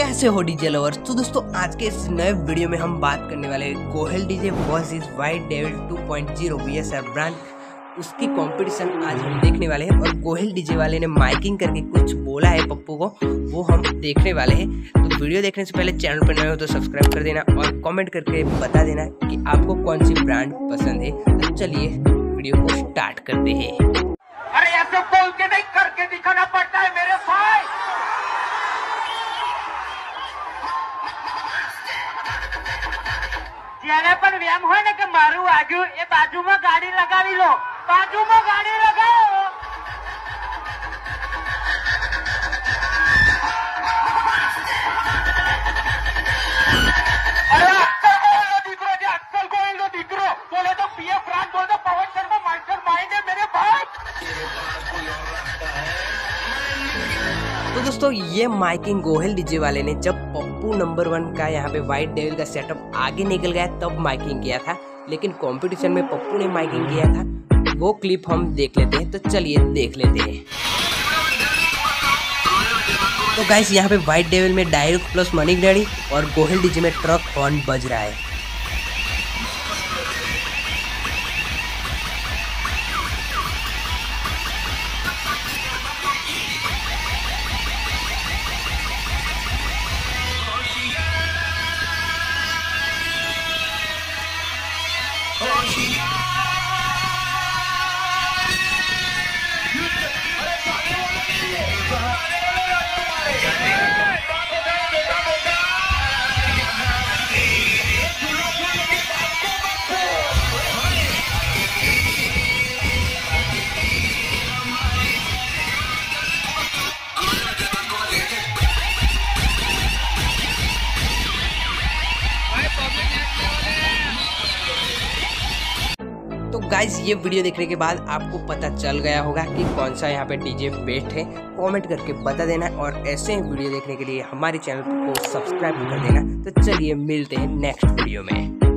कैसे हो DJ lovers. तो दोस्तों आज के इस नए वीडियो में हम बात करने वाले हैं Gohel DJ versus White Devil 2.0 VSR brand. उसकी कंपटीशन आज हम देखने वाले हैं और गोहेल डीजे वाले ने माइकिंग करके कुछ बोला है पप्पू को, वो हम देखने वाले हैं। तो वीडियो देखने से पहले चैनल पर नए हो तो सब्सक्राइब कर देना और कमेंट करके बता देना कि आपको कौन सी ब्रांड पसंद है। तो चलिए वीडियो को स्टार्ट करते हैं। अरे ऐसे बोल के नहीं करके दिखाना पड़ता है मेरे भाई। જ્યારે પણ વ્યામ હોય ને કે મારું વાગ્યું એ બાજુમાં ગાડી લગાવી લો, બાજુમાં ગાડી લગાવો। અરે અક્કલ ગોહિલનો દીકરો છે, અક્કલ ગોહિલનો દીકરો બોલે તો પીએફ રાજ બોલે તો પવન શર્મા માસ્ટર માઇન્ડ है मेरे भाई। तो दोस्तों ये माइकिंग गोहेल डीजे वाले ने जब पप्पू नंबर 1 का यहाँ पे व्हाइट डेविल का सेटअप आगे निकल गया तब माइकिंग किया था, लेकिन कंपटीशन में पप्पू ने माइकिंग किया था। वो क्लिप हम देख लेते हैं, तो चलिए देख लेते हैं। तो गाइस यहाँ पे व्हाइट डेविल में डायरेक्ट प्लस मनी ग्रेडी और गोहेल डीजे में ट्रक हॉर्न बज रहा है। तो गाइज ये वीडियो देखने के बाद आपको पता चल गया होगा कि कौन सा यहाँ पे डीजे बेस्ट है। कमेंट करके बता देना और ऐसे वीडियो देखने के लिए हमारे चैनल को सब्सक्राइब कर देना। तो चलिए मिलते हैं नेक्स्ट वीडियो में।